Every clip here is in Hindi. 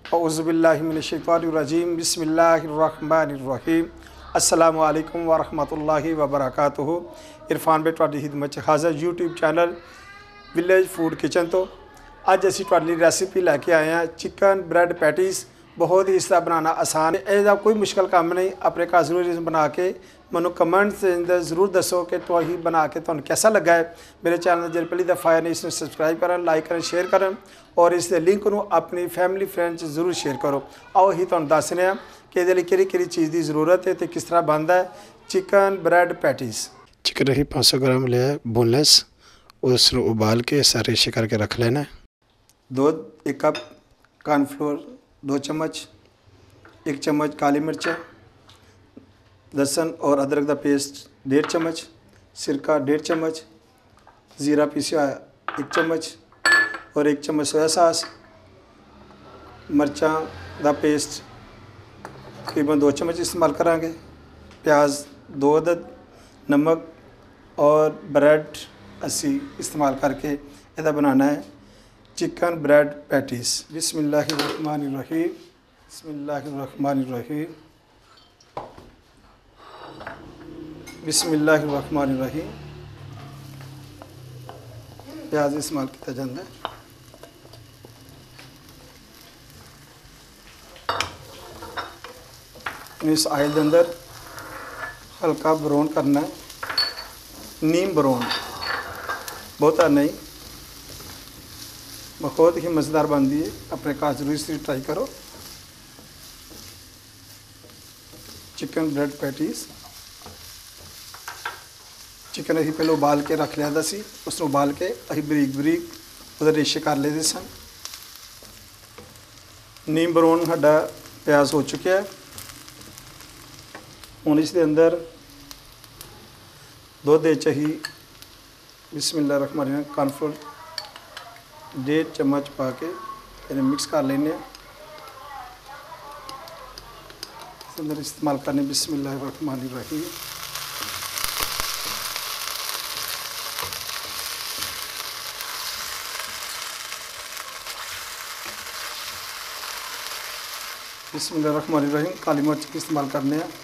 औज़ुबिल्लाहिमिनश्शैतानिर्रजीम बिस्मिल्लाहिर्रहमानिर्रहीम अस्सलामु अलैकुम वरहमतुल्लाहि वबरकातुहू। इरफान भाई तुहाडी खिदमत च हाज़र YouTube channel village food kitchen तो अज असीं तुहाडे लई रैसिपी लैके आए हैं चिकन ब्रैड पैटीज़। बहुत ही इसका बनाना आसान है, इसका कोई मुश्किल काम नहीं। अपने घर जरूर बना के मैं कमेंट्स के अंदर जरूर दसो कि तुम बना के तुहानू कैसा लगा है। मेरे चैनल जो पहली दफ़ा आए ने इसमें सब्सक्राइब करें, लाइक करें, शेयर करें और इस लिंक को अपनी फैमिली फ्रेंड्स ज़रूर शेयर करो। आओ ही तुहानू दसने कि ये कि चीज़ की जरूरत है तो किस तरह बनता है चिकन ब्रैड पैटीज़। चिकन अभी 500 ग्राम लिया है बोनलेस, उसको उबाल के सारे रेशे करके रख लेना है। दूध 1 कप, कॉर्नफ्लोर 2 चम्मच, 1 चम्मच काली मिर्च, लहसुन और अदरक का पेस्ट 1.5 चम्मच, सिरका 1.5 चम्मच, ज़ीरा पीसा 1 चम्मच और 1 चम्मच सोया सॉस, मिर्चा का पेस्ट तकरीबन 2 चम्मच इस्तेमाल करांगे, प्याज 2 अदद, नमक और ब्रेड असी इस्तेमाल करके यदा बनाना है चिकन ब्रेड पैटीज़। बिस्मिल्लाहिर्रहमानिर्रहीम, बिस्मिल्लाहिर्रहमानिर्रहीम, बिस्मिल्लाहिर्रहमानिर्रहीम। प्याज इस्तेमाल किया जाता है। इस आयल के अंदर हल्का ब्राउन करना है, नीम ब्राउन, बहुता नहीं। बहुत ही मज़ेदार बनती है, अपने घर जरूर इसे ट्राई करो। चिकन ब्रेड पैटीज़ चिकन अभी पहले उबाल के रख लिया था, उसको उबाल के अभी बरीक बरीक उधर रेशे कर लेते सन। नीम ब्राउन साडा प्याज हो चुका है। हुण इसके अंदर दुध ही बिस्मिल्लाहिर्रहमानिर्रहीम कॉर्नफ्लोर 1.5 चम्मच पा के इन्हें मिक्स कर लेने। इसके अंदर इस्तेमाल करने बिस्मिल्लाहिर्रहमानिर्रहीम। बिस्मिल्लाहिर्रहमानिर्रहीम काली मिर्च की इस्तेमाल करने हैं।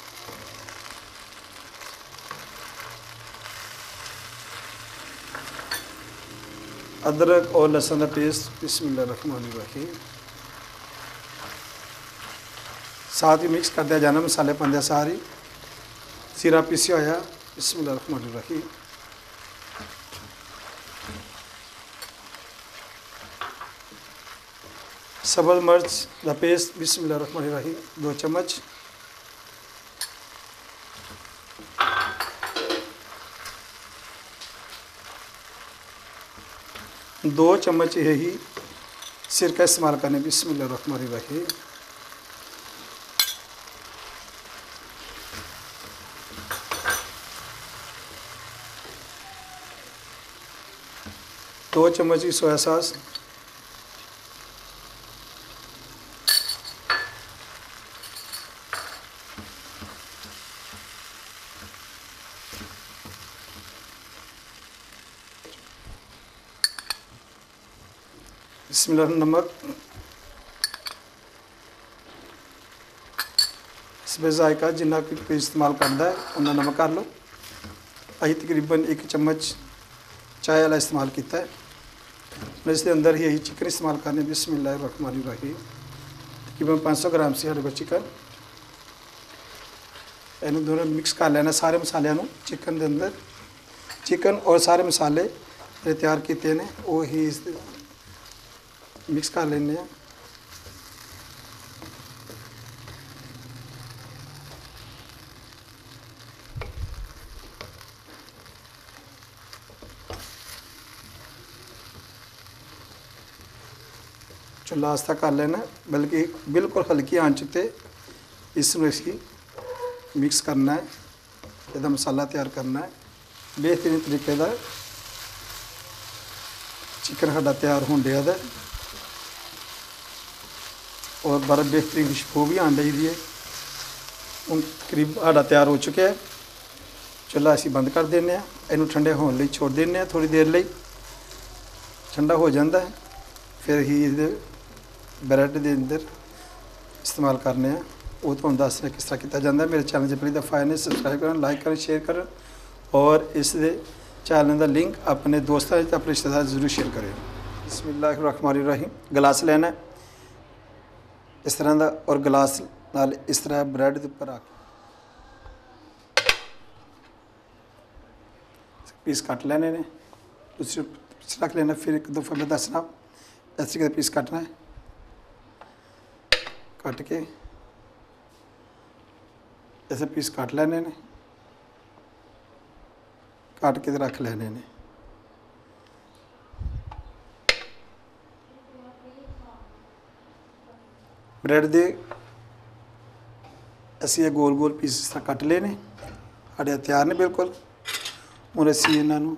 अदरक और लहसुन का पेस्ट बिस्मिल्लाहिर्रहमानिर्रहीम। साथ ही मिक्स कर दिया जाना, मसाले पाते सारी। जीरा पीसिया होया बिस्मिल्लाहिर्रहमानिर्रहीम। सब्ज़ मिर्च का पेस्ट बिस्मिल्लाहिर्रहमानिर्रहीम 2 चम्मच। दो चम्मच यही सिरका इस्तेमाल करने बिस्मिल्लाहिर्रहमानिर्रहीम। दो चम्मच की सोया सॉस, बिस्मिल्लाह नमक, इसमें जायका जिन्ना कोई इस्तेमाल करता है उन्ना नमक कर लो। अभी तकरीबन 1 चम्मच चाय वाला इस्तेमाल किया है। मैं इसके अंदर ही यही चिकन इस्तेमाल करने बिस्मिल्लाहिर्रहमानिर्रहीम। तकरीबन 500 ग्राम से हमारे को चिकन, इन दोनों मिक्स कर लेना सारे मसालों को चिकन के अंदर। चिकन और सारे मसाले जो तैयार किए हैं वो ही मिक्स कर लेने। चूल्हा आस्ता कर लेना, बल्कि बिल्कुल हल्की आंच पे इसमें इसकी मिक्स करना है। यदा मसाला तैयार करना है। बेहतरीन तरीके का चिकन साडा तैयार होने दिया और बड़ा बेहतरीन खुशबू भी आने लगी है। हम करीब साडा तैयार हो चुका है। चूल्हा असी बंद कर देने, इनू ठंडे होने लिए छोड़ देने थोड़ी देर लिए। ठंडा हो जाता है फिर ही ब्रैड के अंदर इस्तेमाल करने हैं वो तो दस रहे किस तरह किया जाता है। मेरे चैनल से पहली दफ़ा आए सबसक्राइब करें, लाइक करें, शेयर करें और इस चैनल का लिंक अपने दोस्तों अपने रिश्तेदार जरूर शेयर करें। बिस्मिल्लाहिर्रहमानिर्रहीम। गिलास लेना है इस तरह का और गिलास नाल इस तरह ब्रैड के उपर आके पीस कट लेने ने, दूसरे रख लेना। फिर एक दफ़ा मैं दसना इस तरीके पीस कटना है, कट के ऐसे पीस काट लेने ने, काट के रख लेने ने। ब्रैड दे असी गोल गोल पीस इस तरह कट लेने, साढ़े तैयार ने बिल्कुल। हूँ असी इन्हों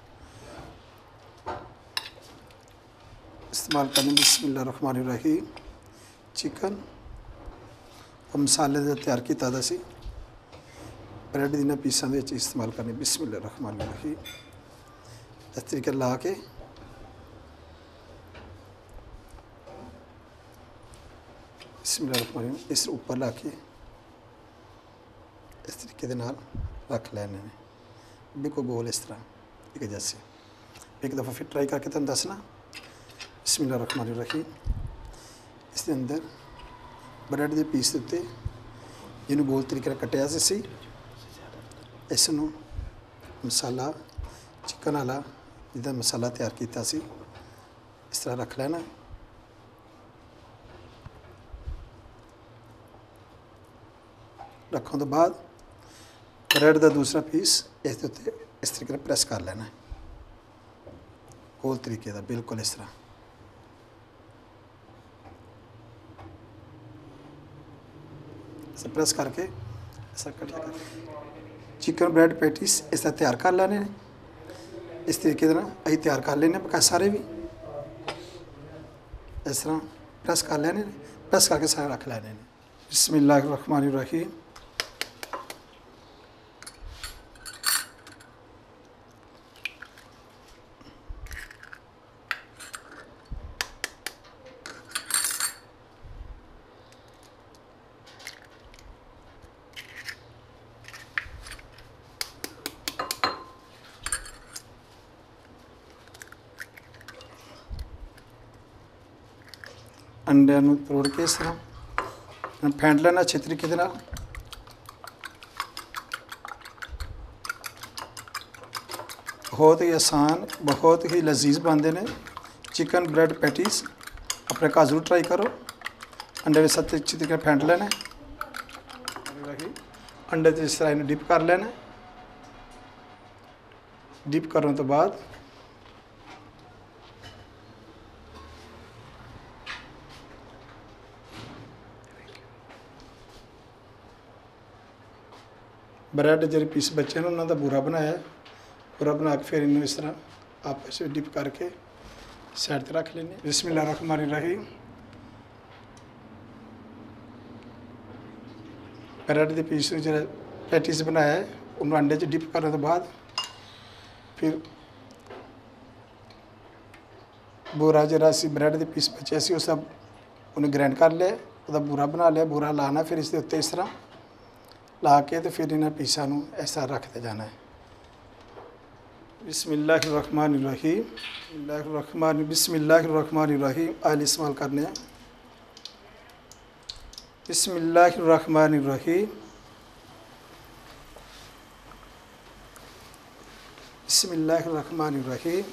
इस्तेमाल करने। बिस्मिल्लाहिर्रहमानिर्रहीम। चिकन और मसाले का तैयार किया सी ब्रैड इन पीसा के इस्तेमाल करने। बिस्मिल्लाहिर्रहमानिर्रहीम। इस तरीके ला के बिस्मिल्लाहिर्रहमानिर्रहीम इस ऊपर ला के इस तरीके के नाल रख लेने ने, बिल्कुल गोल इस तरह एक जैसे। एक दफ़ा फिर ट्राई करके तुम दसना। बिस्मिल्लाहिर्रहमानिर्रहीम। इसके अंदर ब्रैड के पीस के उत्ते जिन्होंने गोल तरीके कटिया सी इसनों मसाला चिकन वाला जिदा मसाला तैयार किया सी इस तरह रख लेना। रखने तो बाद ब्रैड का दूसरा पीस इस उत्ते इस तरीके प्रेस कर लेना गोल तरीके का बिल्कुल इस तरह। प्रेस करके ऐसा कट चिकन ब्रैड पैटीस इस तरह तैयार कर लेने। इस तरीके ना अं तैयार कर लेने पका सारे भी इस तरह प्रेस कर लेने, प्रेस करके सारे रख लेने। बिस्मिल्लाहिर्रहमानिर्रहीम। अंडे तोड़ के इस तरह फेंट लेना अच्छे तरीके के नाल। बहुत ही आसान बहुत ही लजीज बनते हैं चिकन ब्रैड पैटीज। अपने घर जरूर ट्राई करो। अंडे के साथ अच्छी तरीके फेंट लेना, अंडे इस तरह इन्हें डिप कर लेना। डिप करने तो बाद ब्रैड जो पीस बचे हैं उन्होंने बुरा बनाया, बुरा बना के फिर इन्हों इस तरह आपस में डिप करके साइड पर रख लेने। बिस्मिल्लाहिर्रहमानिर्रहीम। ब्रैड के पीस जो पैटीस बनाया है उन्होंने अंडे च डिप करने तो बाद फिर बुरा जरा असी ब्रैड के पीस बचे सी उस उन्हें ग्राइंड कर लिया, वह बुरा बना लिया। बुरा लाना फिर इसके उत्ते इस तरह ला के तो फिर इन्हें पीसा ऐसा रखते जाना है। बिस्मिल्लाहिर्रहमानिर्रहीम। बिस्मिल्लाहिर्रहमानिर्रहीम। आयल इस्तेमाल करने हैं। बिस्मिल्लाहिर्रहमानिर्रहीम। बिस्मिल्लाहिर्रहमानिर्रहीम।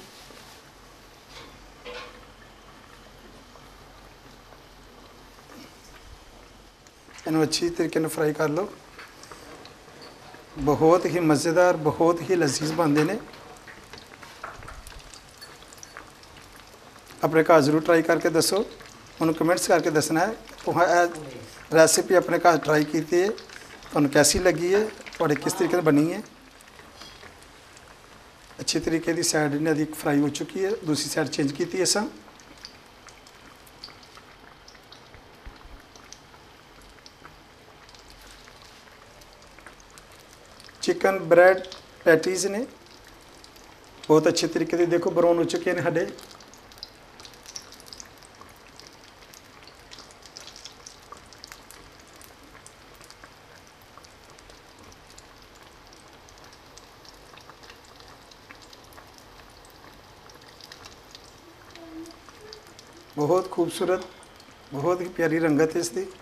इन्हों अच्छी तरीके फ्राई कर लो। बहुत ही मज़ेदार बहुत ही लजीज बनते हैं। अपने घर जरूर ट्राई करके दसो, उन्होंने कमेंट्स करके दसना है तुहां रेसिपी अपने घर ट्राई की है तुहानू कैसी लगी है, थोड़े किस तरीके से बनी है। अच्छी तरीके की साइड इन्हें दी फ्राई हो चुकी है, दूसरी साइड चेंज की है असा। चिकन ब्रैड पैटीज़ ने बहुत अच्छे तरीके से देखो ब्राउन हो चुके हैं साढ़े। बहुत खूबसूरत, बहुत ही प्यारी रंगत है इसकी।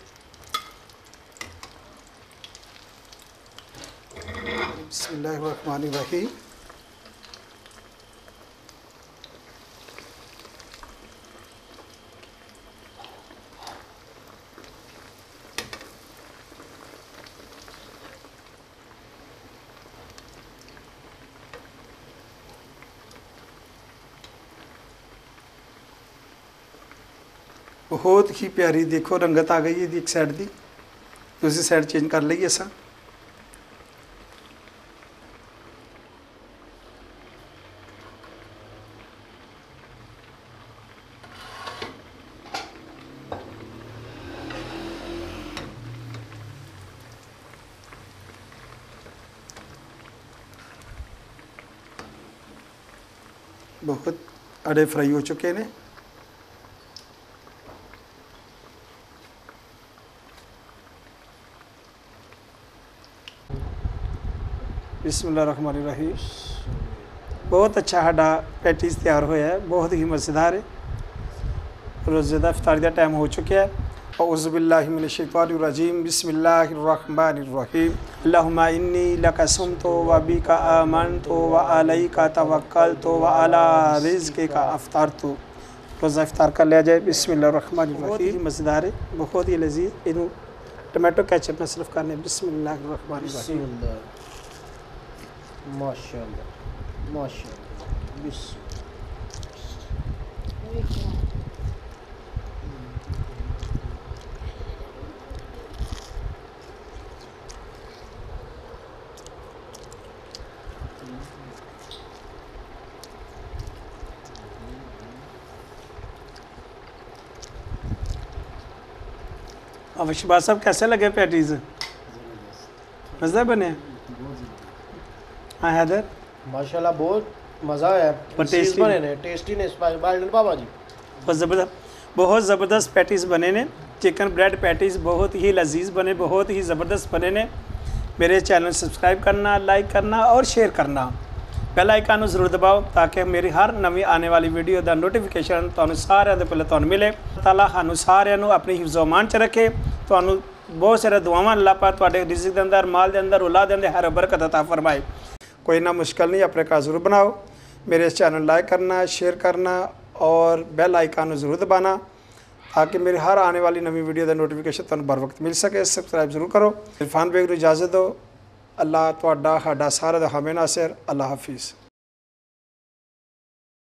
बिस्मिल्लाहिर्रहमानिर्रहीम। बहुत ही प्यारी देखो रंगत आ गई है एक साइड की, दूसरी साइड चेंज कर लीए असा। बहुत अड़े फ्राई हो चुके हैं। बिस्मिल्लाहिर्रहमानिर्रहीम। बहुत अच्छा साडा पैटीज तैयार होया है, बहुत ही मज़ेदार है। रोज़े दा इफ्तारी का टाइम हो चुका है। औज़ुबिल्लाहि मिनश्शैतानिर्रजीम। बिस्मिल्लाहिर्रहमानिर्रहीम। अल्लाहुम्मा इन्नी लका सुमतु व बिका आमनतु व अलैका तवक्कलतु व अला रिज़्क़िका अफ़्तरतु। रोज़ा इफ्तार कर लिया जाए। बिस्मिल्लाहिर्रहमानिर्रहीम। बहुत ही मज़ेदार है, बहुत ही लजीज। इनू टमाटो केचप में सिर्फ करने। बिस्मिल्लाहिर्रहमानिर्रहीम। माशाअल्लाह माशाअल्लाह। अब शहबाज साहब कैसे लगे पैटीज़? मज़े बने? हाँ हैदर, माशाल्लाह बहुत मज़ा आया। टेस्टी बने ने, टेस्टी ने बाबा जी। बहुत ज़बरदस्त पैटीज़ बने ने। चिकन ब्रेड पैटीज़ बहुत ही लजीज बने, बहुत ही ज़बरदस्त बने ने। मेरे चैनल सब्सक्राइब करना, लाइक करना और शेयर करना। बेल आइकन जरूर दबाओ ताकि मेरी हर नवी आने वाली वीडियो का नोटिफिकेशन तुहानू सारिਆਂ ਦੇ पहले तुहानू मिले। ताला सानू सारिਆਂ ਨੂੰ अपनी हिफ्ज़ो मान च रखे। तुहानू बहुत सारे दुआवां अल्लाह पाक तुहाडे रिज़्क़ के अंदर, माल के अंदर, औलाद के अंदर हर बरकत अता फरमाए। कोई ना मुश्किल नहीं, अपने घर ज़रूर बनाओ। मेरे इस चैनल लाइक करना, शेयर करना और बेल आइकन ज़रूर दबाना ताकि मेरी हर आने वाली नवी वीडियो का नोटिफिकेशन तुहानू बर वक्त मिल सके। सब्सक्राइब जरूर करो। इरफान बेग नूं इजाज़त दो। अल्लाह तुहाडा साडा सारा दा हामी नासिर। अल्लाह हाफिज़।